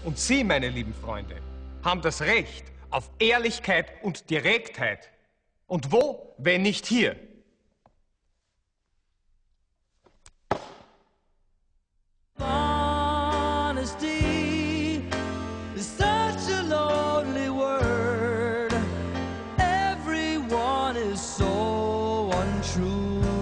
Und Sie, meine lieben Freunde, haben das Recht auf Ehrlichkeit und Direktheit. Und wo, wenn nicht hier? Honesty is such a lonely word. Everyone is so untrue.